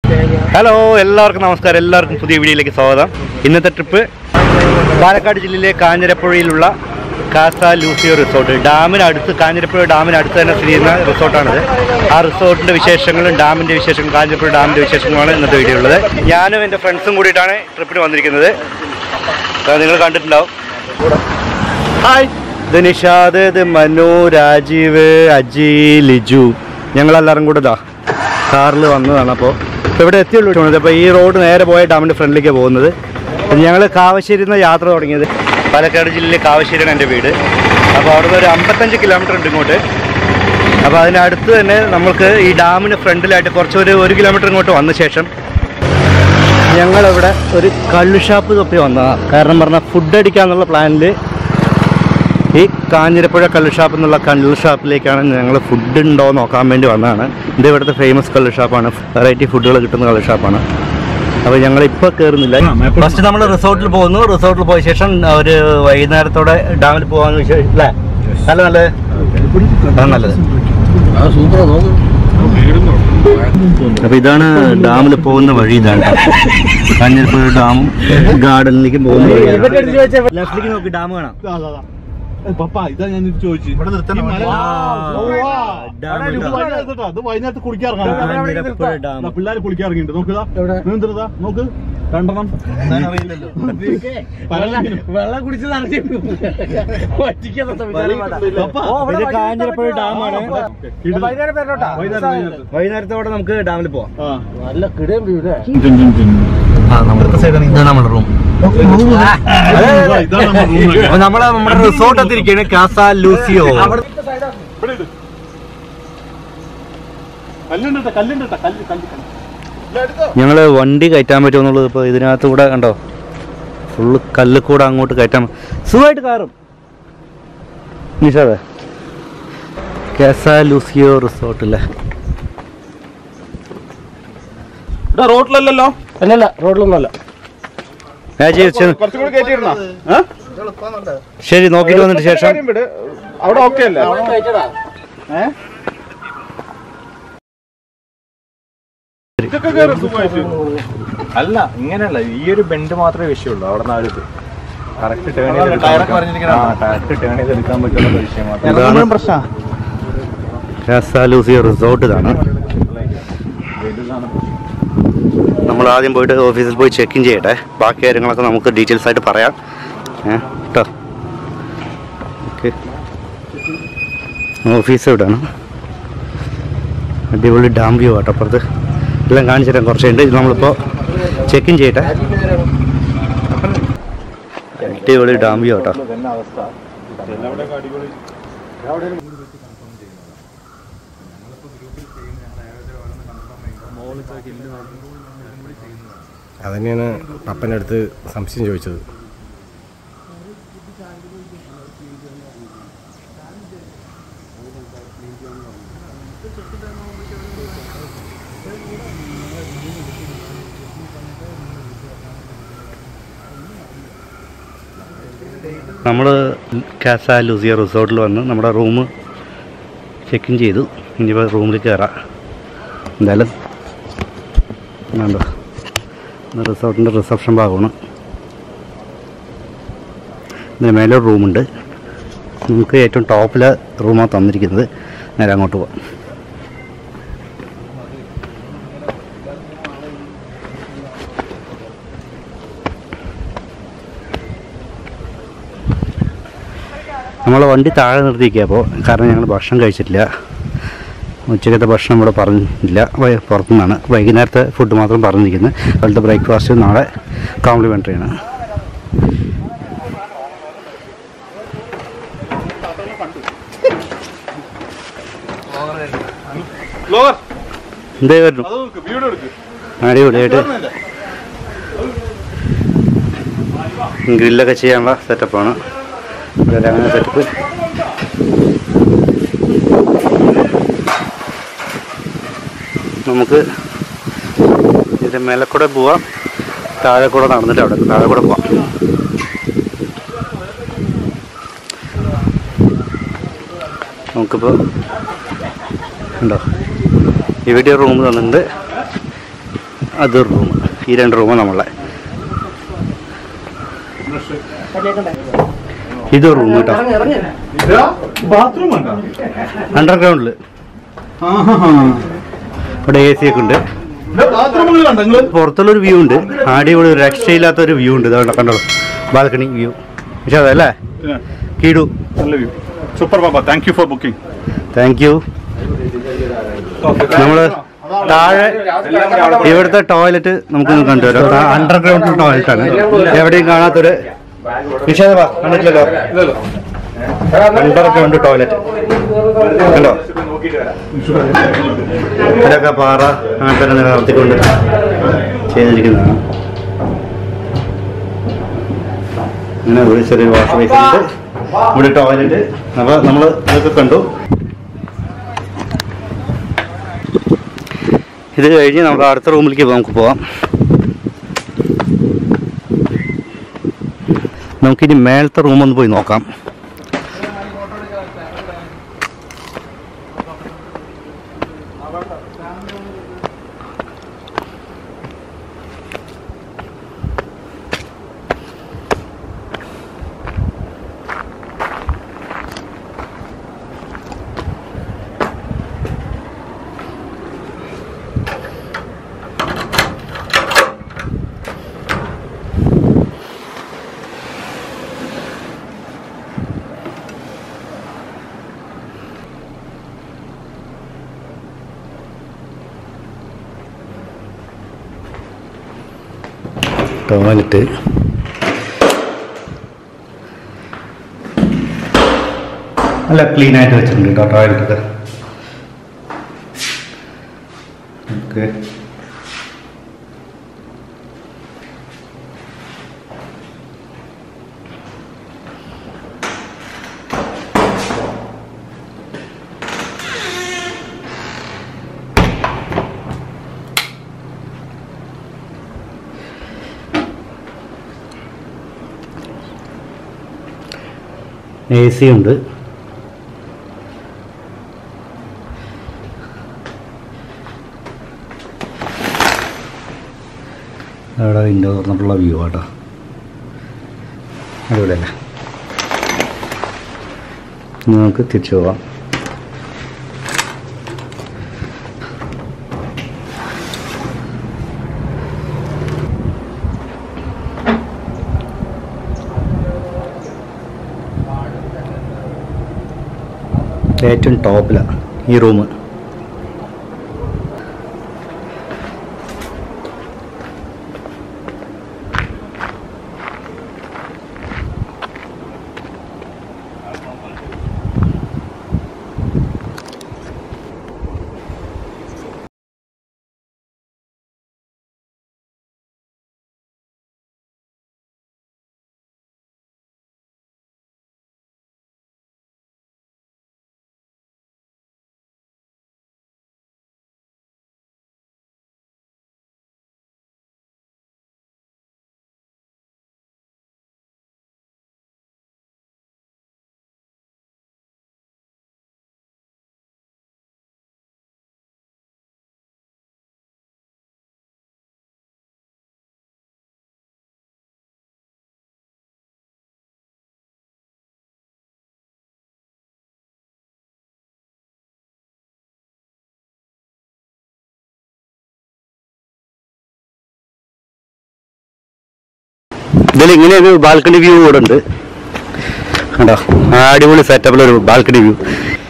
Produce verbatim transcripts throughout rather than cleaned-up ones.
Hello, എല്ലാവർക്കും നമസ്കാരം. എല്ലാവർക്കും പുതിയ വീഡിയോയിലേക്ക് സ്വാഗതം. ഇന്നത്തെ ട്രിപ്പ് പാലക്കാട് ജില്ലയിലെ കാഞ്ഞിരപ്പുഴയിലുള്ള കാസ ലൂസിയോ റിസോർട്ട്. ഡാമിനടുത്ത്, കാഞ്ഞിരപ്പുഴ ഡാമിനടുത്ത് തന്നെ സ്ഥിതി ചെയ്യുന്ന റിസോർട്ടാണിത്. ആ റിസോർട്ടിൻ്റെ വിശേഷങ്ങളും ഡാമിൻ്റെ വിശേഷങ്ങളും, കാഞ്ഞിരപ്പുഴ ഡാമിൻ്റെ വിശേഷങ്ങളുമാണ് ഇന്നത്തെ വീഡിയോ ഉള്ളത്. ഞാനും എൻ്റെ ഫ്രണ്ട്സും കൂടിയിട്ടാണ് ട്രിപ്പിന് വന്നിരിക്കുന്നത്. നിങ്ങൾ കണ്ടിട്ടുണ്ടാവും. ഹായ്, ഇത് നിഷാദ്, ഇത് മനു, രാജീവ്, അജി, ലിജു. ഞങ്ങളെല്ലാവരും കൂടെ ഇതാ കാറിൽ വന്നതാണ്. അപ്പോൾ ഇപ്പോൾ ഇവിടെ എത്തിയുള്ളൂ. അപ്പോൾ ഈ റോഡ് നേരെ പോയ ഡാമിൻ്റെ ഫ്രണ്ടിലേക്ക് പോകുന്നത്. ഞങ്ങൾ കാവശ്ശേരിയിൽ നിന്ന് യാത്ര തുടങ്ങിയത്. പാലക്കാട് ജില്ലയിലെ കാവശ്ശേരിയാണ് എൻ്റെ വീട്. അപ്പോൾ അവിടെ നിന്ന് ഒരു അമ്പത്തഞ്ച് കിലോമീറ്റർ ഉണ്ട് ഇങ്ങോട്ട്. അപ്പോൾ അതിനടുത്ത് തന്നെ നമുക്ക് ഈ ഡാമിന് ഫ്രണ്ടിലായിട്ട് കുറച്ചൊരു ഒരു കിലോമീറ്റർ ഇങ്ങോട്ട് വന്ന ശേഷം ഞങ്ങളിവിടെ ഒരു കള്ള് ഷാപ്പ് തൊപ്പി വന്നതാണ്. കാരണം പറഞ്ഞാൽ ഫുഡ് അടിക്കാന്നുള്ള പ്ലാനിൽ ഈ കാഞ്ഞിരപ്പുഴ കള്ള് ഷാപ്പ് എന്നുള്ള കള്ള് ഷാപ്പിലേക്കാണ് ഞങ്ങൾ ഫുഡ് ഉണ്ടോ നോക്കാൻ വേണ്ടി വന്നതാണ്. ഇത് ഇവിടുത്തെ ഫേമസ് കള്ള് ഷാപ്പാണ്. വെറൈറ്റി ഫുഡുകൾ കിട്ടുന്ന കള്ള് ഷാപ്പാണ്. അപ്പോൾ ഞങ്ങളിപ്പോൾ കയറുന്നില്ല. ഫസ്റ്റ് നമ്മൾ റിസോർട്ടിൽ പോകുന്നു. റിസോർട്ടിൽ പോയ ശേഷം ഒരു വൈകുന്നേരത്തോടെ ഡാമിൽ പോകാമെന്ന് വിചാരിച്ചു. അല്ലേ? നല്ല നല്ലത് നല്ലത് അപ്പോൾ ഇതാണ് ഡാമിൽ പോകുന്ന വഴി. ഇതാണ് കാഞ്ഞിരപ്പുഴ ഡാമും ഗാർഡനിലേക്ക് പോകുന്ന വഴി. ലെഫ്റ്റിലേക്ക് നോക്കി ഡാം കാണാം. പപ്പാ, ഇതാ ഞാൻ ചോദിച്ചു. വൈകുന്നേരത്ത് കുളിക്കാറുണ്ട്, പിള്ളേർ കുളിക്കാറുണ്ട്. നോക്കുക, നീന്തരുതാ, നോക്ക്, രണ്ടെണ്ണം വെള്ളം കുടിച്ച് കാഞ്ഞിരപ്പുഴ ഡാമാണ്. വൈകുന്നേരത്തോടെ നമുക്ക് ഡാമിൽ പോവാം. നല്ല കിടയും വീട്. ഇത് നമ്മുടെ റൂം. നമ്മളെ നമ്മുടെ റിസോർട്ട് എത്തിയിരിക്കുകയാണ്, കാസ ലൂസിയോ. ഞങ്ങള് വണ്ടി കയറ്റാൻ പറ്റുമെന്നുള്ളത് ഇപ്പോൾ ഇതിനകത്ത് കൂടെ കണ്ടോ, ഫുള്ള് കല്ല് കൂടെ അങ്ങോട്ട് കയറ്റാൻ സുഖമായിട്ട് കയറും. നിഷാദേ, കാസ ലൂസിയോ റിസോർട്ടില്ലേ? റോഡിലല്ലോ. അല്ലല്ല, റോഡിലൊന്നുമല്ല. ശരി, നോക്കിട്ട് വന്നിട്ട് ശേഷം അവിടെ ഓക്കെ അല്ലേ? അല്ല, ഇങ്ങനെയല്ല, ഈ ഒരു ബെൻഡ് മാത്രമേ വിഷയമുള്ളൂ. അവിടെ നിന്ന് ഒരു കറക്റ്റ് ടേൺ ടേൺ ചെയ്തെടുക്കാൻ പറ്റുന്ന വിഷയം മാത്രം. പ്രശ്നം കാസ ലൂസിയോ റിസോർട്ട് ഇതാണ്. നമ്മൾ ആദ്യം പോയിട്ട് ഓഫീസിൽ പോയി ചെക്ക് ഇൻ ചെയ്യട്ടെ. ബാക്കി കാര്യങ്ങളൊക്കെ നമുക്ക് ഡീറ്റെയിൽസ് ആയിട്ട് പറയാം കേട്ടോ. ഓക്കെ, ഓഫീസ് ഇവിടെയാണ്. അടിപൊളി ഡാം വ്യൂ ആട്ടോ. അപ്പുറത്ത് എല്ലാം കാണിച്ചു തരാം കുറച്ചുണ്ട്. നമ്മളിപ്പോൾ ചെക്ക് ഇൻ ചെയ്യട്ടെ. അടിപൊളി ഡാം വ്യൂ ആട്ടോ. അതന്നെയാണ് പപ്പൻ്റെ അടുത്ത് സംശയം ചോദിച്ചത്. നമ്മൾ കാസ ലൂസിയോ റിസോർട്ടിൽ വന്ന് നമ്മുടെ റൂം ചെക്ക് ഇൻ ചെയ്തു. ഇനിയിപ്പോൾ റൂമിൽ കയറാം. എന്തായാലും വേണ്ടോ, റിസോർട്ടിൻ്റെ റിസപ്ഷൻ ഭാഗമാണ്. ഇതിന് മേലൊരു റൂമുണ്ട്. നമുക്ക് ഏറ്റവും ടോപ്പിലെ റൂമാണ് തന്നിരിക്കുന്നത്. നേരെ അങ്ങോട്ട് പോവാം. നമ്മളെ വണ്ടി താഴെ നിർത്തിയിരിക്കുക. അപ്പോൾ കാരണം ഞങ്ങൾ ഭക്ഷണം കഴിച്ചിട്ടില്ല. ഉച്ചക്കത്തെ ഭക്ഷണം ഇവിടെ പറഞ്ഞില്ല, പുറത്തുനിന്നാണ്. വൈകുന്നേരത്തെ ഫുഡ് മാത്രം പറഞ്ഞിരിക്കുന്നത്. അതുപോലത്തെ ബ്രേക്ക്ഫാസ്റ്റ് നാളെ കോംപ്ലിമെൻ്ററിയാണ്. എന്തേ വരുന്നു അടിപൊളിയായിട്ട് ഗ്രില്ലൊക്കെ ചെയ്യാനുള്ള സെറ്റപ്പാണ്. അങ്ങനെ സെറ്റപ്പ്. നമുക്ക് ഇതിൻ്റെ മേലെ കൂടെ പോവാം, താഴെ കൂടെ നടന്നിട്ട് അവിടെ താഴെ കൂടെ പോവാം. നമുക്കിപ്പോൾ ഉണ്ടോ ഇവിടെ റൂം തന്നിട്ടുണ്ട്. അതൊരു റൂം. ഈ രണ്ട് റൂം നമ്മളെ. ഇതൊരു റൂം കേട്ടോ. ബാത്റൂം അണ്ടർഗ്രൗണ്ടിൽ ഇവിടെ എ സി ഒക്കെ ഉണ്ട്. ബാത്റൂമുകൾ കണ്ടോ നിങ്ങള്? പുറത്തുള്ളൊരു വ്യൂ ഉണ്ട്. അടിപൊളി ഒരു രക്ഷയില്ലാത്തൊരു വ്യൂ ഉണ്ട്. ഇതുകൊണ്ട് കണ്ടോ ബാൽക്കണി വ്യൂ. പക്ഷേ അതല്ലേ കീടു. നല്ല വ്യൂ. സൂപ്പർ പാപ്പ, thank you for booking. Thank you. നമ്മൾ താഴെ ഇവിടുത്തെ ടോയ്ലറ്റ് നമുക്ക് കണ്ടുവരാം. അണ്ടർഗ്രൗണ്ട് ടോയ്ലറ്റ് ആണ്. എവിടെയും കാണാത്തൊരു നിഷേധ കണ്ടിട്ടില്ലല്ലോ. അണ്ടർഗ്രൗണ്ട് ടോയ്ലറ്റ് കണ്ടോ. ഇതിലൊക്കെ പാറ അങ്ങനെ തന്നെ നിലനിർത്തിക്കൊണ്ട് ചെയ്തിരിക്കുന്നതാണ്. അങ്ങനെ ഒരു ചെറിയ വാഷ് ബേസിൻ ഉണ്ട്. ഇവിടെ ടോയ്ലറ്റ്. അപ്പോൾ നമ്മൾ ഇതൊക്കെ കണ്ടു. ഇത് കഴിഞ്ഞ് നമ്മൾ അടുത്ത റൂമിലേക്ക് നമുക്ക് പോവാം. നമുക്കിനി മേലത്തെ റൂമൊന്ന് പോയി നോക്കാം. ടോയ്ലറ്റ് നല്ല ക്ലീൻ ആയിട്ട് വെച്ചിട്ടുണ്ട് കേട്ടോ ടോയ്ലറ്റ്. ഓക്കെ. എ സി ഉണ്ട്. അവിടെ വിൻഡോ തുറന്നിട്ടുള്ള വ്യൂ ആട്ടോ. അടിപൊളിയല്ലേ. നമുക്ക് തിരിച്ചു പോവാം. ഏറ്റവും ടോപ്പിലാണ് ഈ റൂം. ഇതിൽ ഇങ്ങനെ ഒരു ബാൽക്കണി വ്യൂ കൂടെ ഉണ്ട് കണ്ടോ. അടിപൊളി സെറ്റപ്പിലൊരു ബാൽക്കണി വ്യൂ.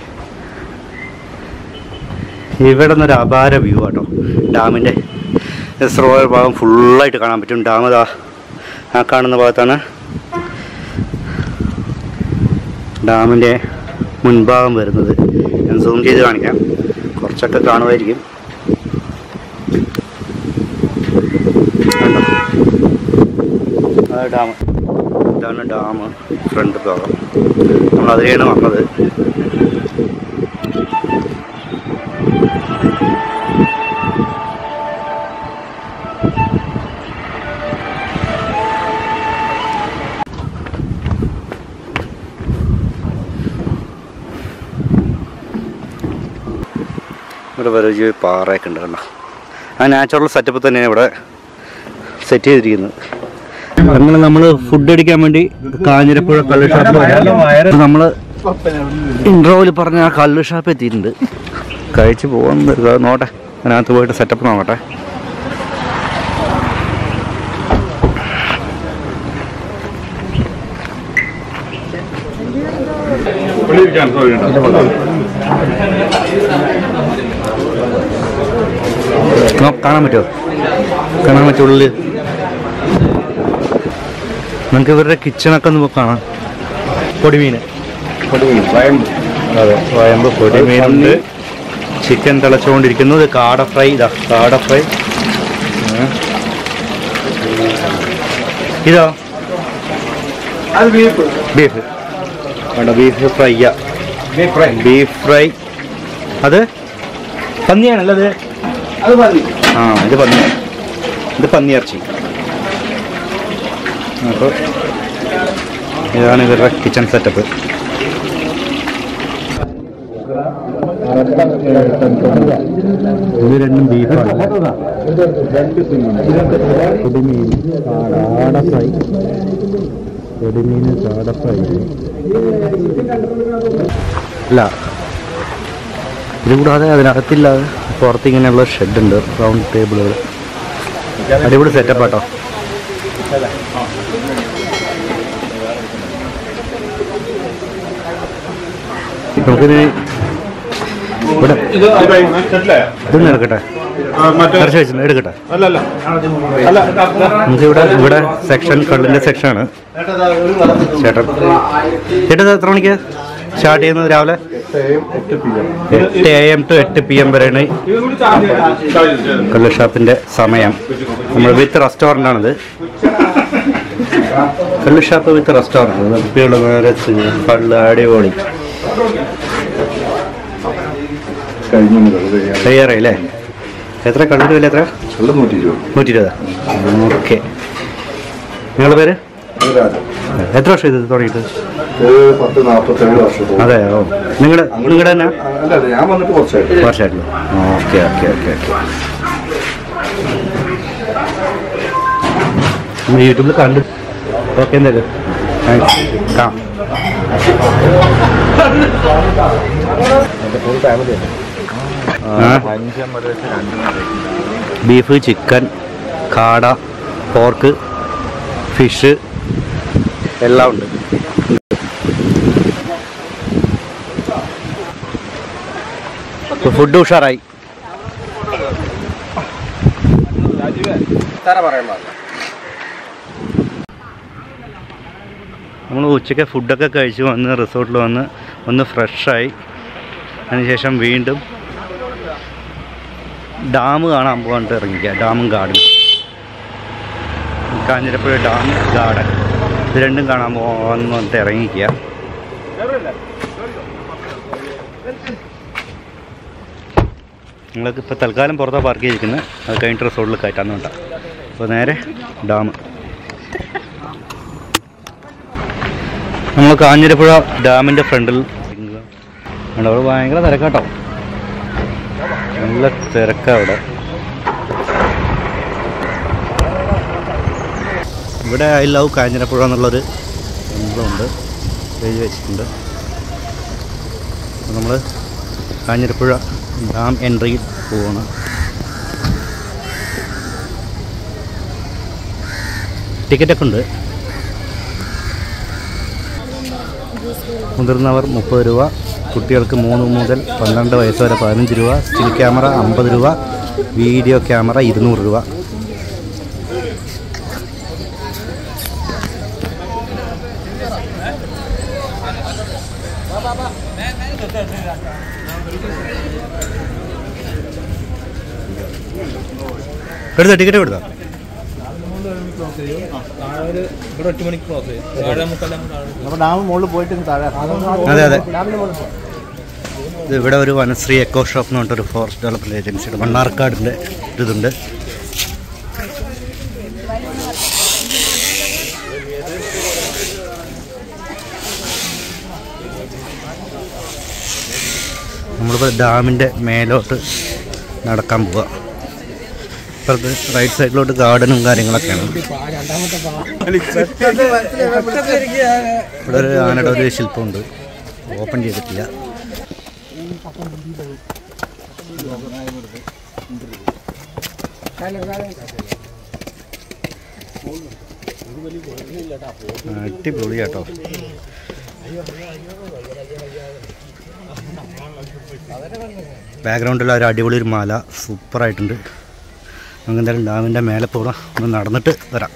ഇവിടെ നിന്നൊരു അപാര വ്യൂ ആട്ടോ. ഡാമിൻ്റെ റിസർവോയർ ഭാഗം ഫുള്ളായിട്ട് കാണാൻ പറ്റും. ഡാം ഇതാ ആ കാണുന്ന ഭാഗത്താണ് ഡാമിൻ്റെ മുൻഭാഗം വരുന്നത്. ഞാൻ സൂം ചെയ്ത് കാണിക്കാം. കുറച്ചൊക്കെ കാണുമായിരിക്കും. ഡാം ഇതാണ് ഡാം ഫ്രണ്ട് ഭാഗം. നമ്മൾ അതിലെയാണ് വന്നത്. ഇവിടെ വലിയ പാറയൊക്കെ ഉണ്ട് കണ്ടോ. ആ നാച്ചുറൽ സെറ്റപ്പ് തന്നെയാണ് ഇവിടെ സെറ്റ് ചെയ്തിരിക്കുന്നത്. അങ്ങനെ നമ്മൾ ഫുഡ് അടിക്കാൻ വേണ്ടി കാഞ്ഞിരപ്പുഴ കള്ള് ഷാപ്പ് നമ്മൾ ഇൻട്രോയിൽ പറഞ്ഞ ആ കള്ള് ഷാപ്പ് എത്തിയിട്ടുണ്ട്. കഴിച്ച് പോകാൻ നോട്ടെ, അതിനകത്ത് പോയിട്ട് സെറ്റപ്പ് നോക്കട്ടെ. കാണാൻ പറ്റുമോ? കാണാൻ പറ്റും ഉള്ളിൽ. നമുക്ക് ഇവരുടെ കിച്ചണൊക്കെ ഒന്ന് കാണാം. പൊടിമീൻ പൊടിമീൻ അതെ വയമ്പ് പൊടിമീനുണ്ട്. ചിക്കൻ തിളച്ചുകൊണ്ടിരിക്കുന്നു. ഇത് കാട ഫ്രൈ. ഇതാ കാട ഫ്രൈ. ഇതോ ബീഫ് വേണ്ട ബീഫ് ഫ്രൈയാ. Beef fry. അത് പന്നിയാണല്ലോ അത്. ആ ഇത് പന്നി. ഇത് പന്നിയിറച്ചി. അപ്പോൾ ഇതാണ് ഇവരുടെ കിച്ചൺ സെറ്റപ്പ്. ഇത് രണ്ടും ബീഫാണ്. പൊടിമീൻ കാട ഫ്രൈ. പൊടിമീൻ കാട ഫ്രൈ അല്ല. ഇത് കൂടാതെ അതിനകത്തില്ലാതെ പുറത്ത് ഇങ്ങനെയുള്ള ഷെഡുണ്ട്, റൗണ്ട് ടേബിളുകൾ. അടിപൊളി സെറ്റപ്പ് ആട്ടോ. നമുക്കിത് ഇവിടെ ഇതൊന്നും എടുക്കട്ടെ, ഇറച്ചി വെച്ചിട്ടുണ്ട് എടുക്കട്ടെ. നമുക്കിവിടെ ഇവിടെ സെക്ഷൻ കള്ളിൻ്റെ സെക്ഷനാണ്. ചേട്ടൻ ചേട്ടൻ എത്ര മണിക്ക് സ്റ്റാർട്ട് ചെയ്യുന്നത്? രാവിലെ എട്ട് എ എം ടു എട്ട് പി എം വരെയാണ് കള്ള് ഷാപ്പിൻ്റെ സമയം. നമ്മൾ വിത്ത് റെസ്റ്റോറൻ്റാണിത്. കള്ള് ഷാപ്പ് വിത്ത് റെസ്റ്റോറൻറ്റ്. കുപ്പിയുള്ള നിറച്ച് കള്ള് അടിപൊളി. തയ്യാറായില്ലേ? എത്ര കള്ളിൻ്റെ വില എത്ര? നൂറ്റി ഇരുപത് നൂറ്റി ഇരുപതാ ഓക്കെ. നിങ്ങളുടെ പേര്? എത്ര വർഷം ഇത് തുടങ്ങിയിട്ട്? അതെ. ഓ നിങ്ങളുടെ നിങ്ങളുടെ തന്നെ വർഷമായിട്ടുള്ളൂ. Okay okay okay okay. യൂട്യൂബിൽ കണ്ടു. ഓക്കെ എന്തായാലും താങ്ക്സ്. കാണാം. ബീഫ്, ചിക്കൻ, കാട, പോർക്ക്, ഫിഷ് എല്ലാം ഉണ്ട്. ഫുഡ് ഉഷാറായി. നമ്മൾ ഉച്ചയ്ക്ക് ഫുഡൊക്കെ കഴിച്ച് വന്ന് റിസോർട്ടിൽ വന്ന് ഒന്ന് ഫ്രഷായി. അതിനുശേഷം വീണ്ടും ഡാം കാണാൻ പോകാൻ ഇറങ്ങിക്കുക. ഡാമും ഗാർഡൻ. കാഞ്ഞിരപ്പുഴ ഡാം, ഗാർഡൻ ഇത് രണ്ടും കാണാൻ പോകാൻ വന്നിട്ട് ഇറങ്ങിക്കുക. നിങ്ങൾക്ക് ഇപ്പോൾ തൽക്കാലം പുറത്താണ് പാർക്ക് ചെയ്തിരിക്കുന്നത്. അത് കഴിഞ്ഞിട്ട് റിസോർട്ടിൽ കയറ്റാന്ന് വേണ്ട. അപ്പോൾ നേരെ ഡാം. നമ്മൾ കാഞ്ഞിരപ്പുഴ ഡാമിൻ്റെ ഫ്രണ്ടിൽ അവിടെ ഭയങ്കര തിരക്കാട്ടോ. നല്ല തിരക്കാണ് അവിടെ. ഇവിടെ ഐ ലവ് കാഞ്ഞിരപ്പുഴ എന്നുള്ളൊരു സംഭവമുണ്ട്, എഴുതി വെച്ചിട്ടുണ്ട്. നമ്മൾ കാഞ്ഞിരപ്പുഴ ഡാം എൻട്രിയിൽ പോവാണ്. ടിക്കറ്റൊക്കെ ഉണ്ട്. മുതിർന്നവർ മുപ്പത് രൂപ, കുട്ടികൾക്ക് മൂന്ന് മുതൽ പന്ത്രണ്ട് വയസ്സ് വരെ പതിനഞ്ച് രൂപ, സ്റ്റിൽ ക്യാമറ അമ്പത് രൂപ, വീഡിയോ ക്യാമറ ഇരുന്നൂറ് രൂപ. എടുത്ത ടിക്കറ്റ് എടുത്താ? അതെ അതെ. ഇത് ഇവിടെ ഒരു വനശ്രീ എക്കോ ഷോപ്പ് എന്ന് പറഞ്ഞിട്ടൊരു ഫോറസ്റ്റ് ഡെവലപ്മെൻറ്റ് ഏജൻസിയുടെ മണ്ണാർക്കാടിൻ്റെ ഇതുണ്ട്. നമ്മളിപ്പോൾ ഡാമിൻ്റെ മേലോട്ട് നടക്കാൻ പോവുക. ഇപ്പുറത്ത് റൈറ്റ് സൈഡിലോട്ട് ഗാർഡനും കാര്യങ്ങളൊക്കെയാണ്. ഇവിടെ ഒരു ആനയുടെ ഒരു ശില്പമുണ്ട്, ഓപ്പൺ ചെയ്തിട്ടില്ല. അടിപൊളി കേട്ടോ. ബാക്ക്ഗ്രൗണ്ടിൽ ഒരു അടിപൊളി ഒരു മല സൂപ്പറായിട്ടുണ്ട്. നമുക്ക് എന്തായാലും ഡാമിൻ്റെ മേലെ പോകാം, ഒന്ന് നടന്നിട്ട് വരാം.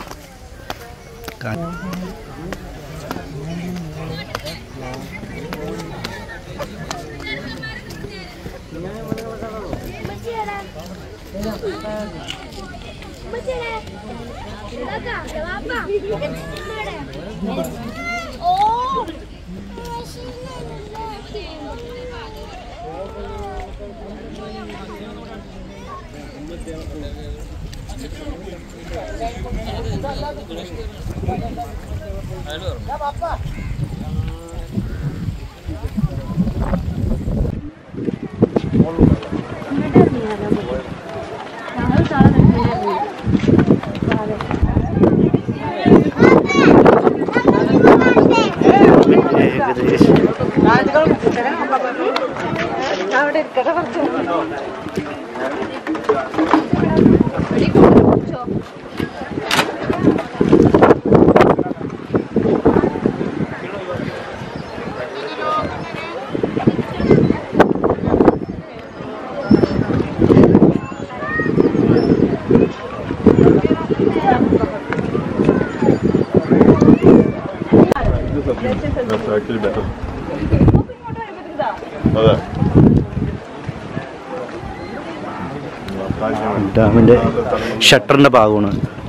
ഡാമിൻ്റെ ഷട്ടറിൻ്റെ ഭാഗമാണ്.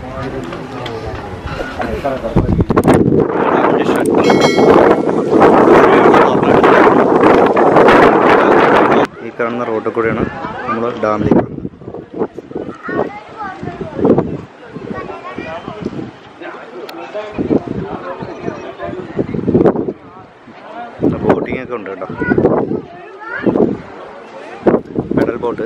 ഈ കാണുന്ന റോഡിൽ കൂടെയാണ് നമ്മൾ ഡാമിലേക്ക്. ബോട്ടിംഗ് ഒക്കെ ഉണ്ട് കേട്ടോ, പെഡൽ ബോട്ട്.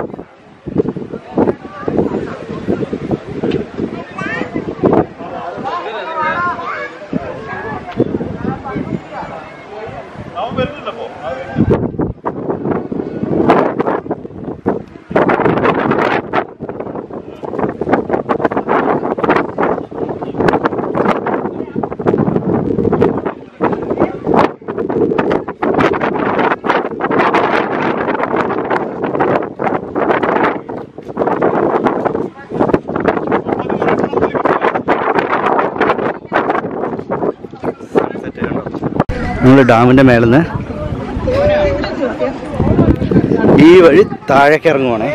നമ്മൾ ഡാമിൻ്റെ മേലെ നിന്ന് ഈ വഴി താഴേക്ക് ഇറങ്ങുവാണേ.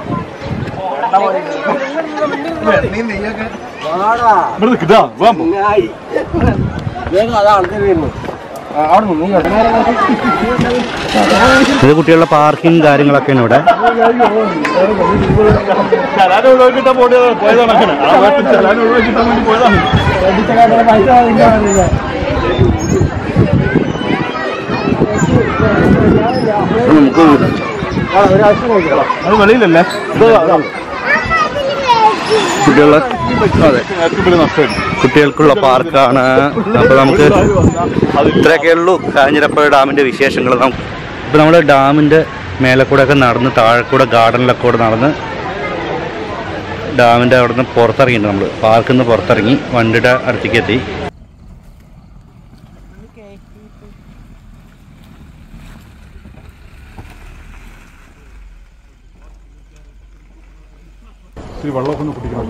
ഇത് കുട്ടികളുടെ പാർക്കിങ് കാര്യങ്ങളൊക്കെയാണ് ഇവിടെ. നമുക്ക് വെളിയിലല്ലേ കുട്ടികളെ, അതെ കുട്ടികൾക്കുള്ള പാർക്കാണ്. അപ്പോൾ നമുക്ക് ഇത്രയൊക്കെ ഉള്ളൂ കാഞ്ഞിരപ്പുഴ ഡാമിൻ്റെ വിശേഷങ്ങൾ. ഇപ്പോൾ നമ്മൾ ഡാമിൻ്റെ മേലെ കൂടെ ഒക്കെ നടന്ന് താഴെ കൂടെ ഗാർഡനിലൊക്കെ കൂടെ നടന്ന് ഡാമിൻ്റെ അവിടെ നിന്ന് പുറത്തിറങ്ങിയിട്ടുണ്ട്. നമ്മൾ പാർക്കിൽ നിന്ന് പുറത്തിറങ്ങി വണ്ടിയുടെ അടുത്തേക്ക് എത്തി. വെള്ളമൊക്കെ കുടിക്കണം.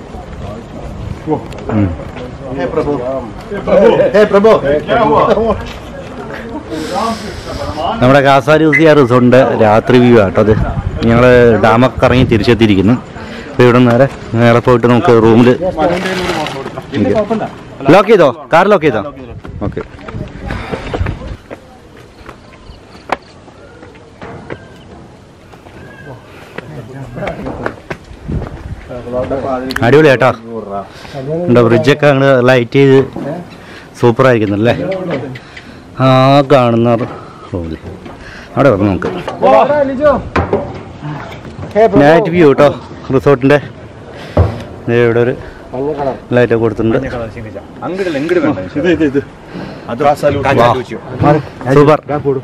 നമ്മുടെ കാസാലൂസിയ റിസോർട്ടിൻ്റെ രാത്രി വ്യൂ ആട്ടോ അത്. ഞങ്ങൾ ഡാമൊക്കെ ഇറങ്ങി തിരിച്ചെത്തിയിരിക്കുന്നു. അപ്പോൾ ഇവിടെ നേരെ നേരെ പോയിട്ട് നമുക്ക് റൂമിൽ ലോക്ക് ചെയ്തോ, കാർ ലോക്ക് ചെയ്തോ? ഓക്കെ. അടിപൊളി കേട്ടോ. ഉണ്ടോ ബ്രിഡ്ജൊക്കെ അങ്ങോട്ട് ലൈറ്റ് ചെയ്ത് സൂപ്പറായിരിക്കുന്നല്ലേ. ആ കാണുന്ന റൂമിൽ അവിടെ വരണം നമുക്ക്. നൈറ്റ് വ്യൂ കേട്ടോ റിസോർട്ടിൻ്റെ. ഇവിടെ ഒരു ലൈറ്റ് കൊടുത്തിട്ടുണ്ട്. അങ്ങോട്ടല്ല ഇങ്ങോട്ട് വേണ്ട ഇത് ഇത് ഇത് അത് സൂപ്പർ.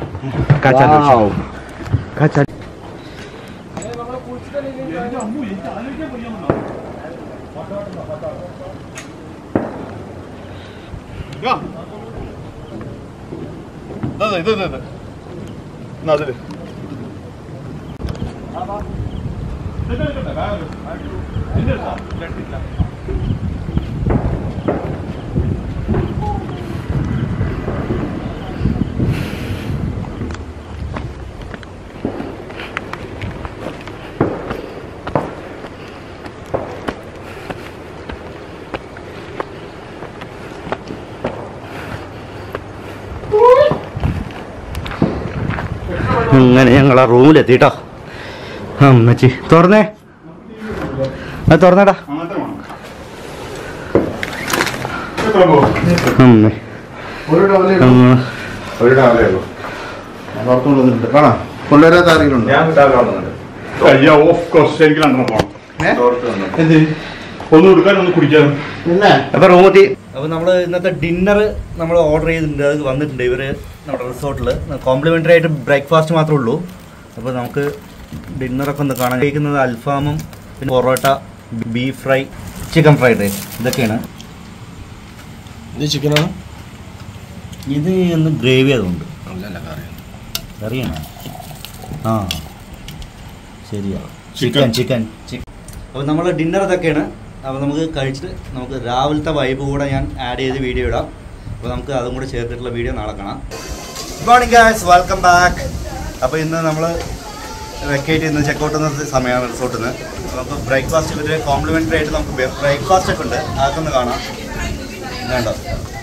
അങ്ങനെ ഞങ്ങൾ ആ റൂമിലെത്തിട്ടോ. അമ്മച്ചി തുറന്നേ, അത് തുറന്നേടാ. അമ്മേ ഒന്ന് കൊടുക്കാൻ ഒന്ന് കുടിക്കാനും. അപ്പൊ റൂമെത്തി. അപ്പൊ നമ്മള് ഇന്നത്തെ ഡിന്നർ നമ്മൾ ഓർഡർ ചെയ്തിട്ടുണ്ട്, അത് വന്നിട്ടുണ്ട്. ഇവര് നമ്മുടെ റിസോർട്ടിൽ കോംപ്ലിമെന്ററി ആയിട്ട് ബ്രേക്ക്ഫാസ്റ്റ് മാത്രമേ ഉള്ളൂ. അപ്പോൾ നമുക്ക് ഡിന്നറൊക്കെ ഒന്ന് കാണാൻ കഴിക്കുന്നത് അൽഫാമും പിന്നെ parotta, beef fry, chicken fried rice ഇതൊക്കെയാണ്. ഇത് ചിക്കനാണ്, ഇത് ഒന്ന് ഗ്രേവി അതുകൊണ്ട് കറിയാണ്. ആ ശരിയാ, ചിക്കൻ ചിക്കൻ ചിക്കൻ. അപ്പോൾ നമ്മൾ ഡിന്നർ ഇതൊക്കെയാണ്. അപ്പോൾ നമുക്ക് കഴിച്ചിട്ട് നമുക്ക് രാവിലത്തെ വൈബ് കൂടെ ഞാൻ ആഡ് ചെയ്ത് വീഡിയോ ഇടാം. അപ്പോൾ നമുക്ക് അതും കൂടെ ചേർത്തിട്ടുള്ള വീഡിയോ നാളെ കാണാം. Good morning guys, welcome back. അപ്പോൾ ഇന്ന് നമ്മൾ വെക്കേറ്റ് ചെയ്യുന്ന ചെക്കൗട്ട് ചെയ്യുന്ന സമയമാണ് റിസോർട്ടിൽ നിന്ന്. നമുക്ക് ബ്രേക്ക്ഫാസ്റ്റ് ഇവർ കോംപ്ലിമെൻ്ററി ആയിട്ട് നമുക്ക് ബ്രേക്ക്ഫാസ്റ്റ് ഒക്കെ ഉണ്ട്, അതൊക്കെ ഒന്ന് കാണാം. വേണ്ടോ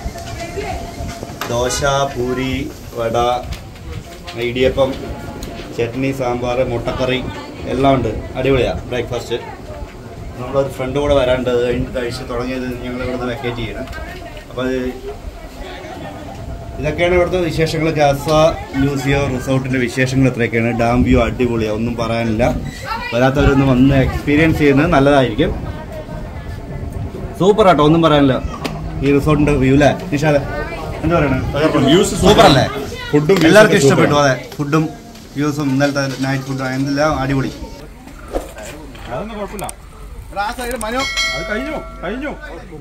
ദോശ, പൂരി, വട, ഇടിയപ്പം, ചട്നി, സാമ്പാർ, മുട്ടക്കറി എല്ലാം ഉണ്ട്. അടിപൊളിയാണ് ബ്രേക്ക്ഫാസ്റ്റ്. നമ്മളൊരു ഫ്രണ്ട് കൂടെ വരാണ്ട് അത് കഴിഞ്ഞ് കഴിച്ച് തുടങ്ങിയത് ഞങ്ങൾ ഇവിടുന്ന് വെക്കേറ്റ് ചെയ്യണം. അപ്പോൾ അത് ഇതൊക്കെയാണ് ഇവിടുത്തെ വിശേഷങ്ങൾ. കാസ ലൂസിയോ റിസോർട്ടിൻ്റെ വിശേഷങ്ങൾ ഇത്രയൊക്കെയാണ്. ഡാം വ്യൂ അടിപൊളിയാണ്, ഒന്നും പറയാനില്ല. വരാത്തവരൊന്ന് വന്ന് എക്സ്പീരിയൻസ് ചെയ്യുന്നത് നല്ലതായിരിക്കും. സൂപ്പർ ആട്ടോ, ഒന്നും പറയാനില്ല. ഈ റിസോർട്ടിൻ്റെ വ്യൂ അല്ലേ നിഷാദ്, എന്താ പറയണേ? സൂപ്പർ അല്ലേ? ഫുഡും എല്ലാവർക്കും ഇഷ്ടപ്പെട്ടു. അതെ, ഫുഡും വ്യൂസും ഇന്നലത്തെ നൈറ്റ് ഫുഡും എന്തെല്ലാം അടിപൊളി. അതൊന്നും കുഴപ്പമില്ല. അത് കഴിഞ്ഞു കഴിഞ്ഞു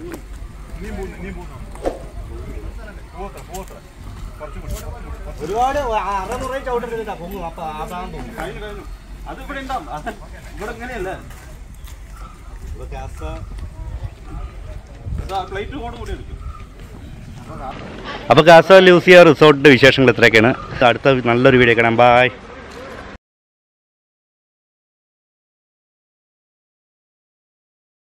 ഒരുപാട് അറുന്നൂറ് ചവിട്ടിട്ടാ പൊങ്ങും. അപ്പൊ അത് ഇവിടെ ഉണ്ടാവും. ഇവിടെ എങ്ങനെയല്ലേ പ്ലേറ്റ് കൊണ്ട് കൂടി എടുക്കും. അപ്പോൾ കാസ ലൂസിയ റിസോർട്ടിൻ്റെ വിശേഷങ്ങൾ ഇത്രയൊക്കെയാണ്. അടുത്ത നല്ലൊരു വീഡിയോ കാണാം. ബൈ.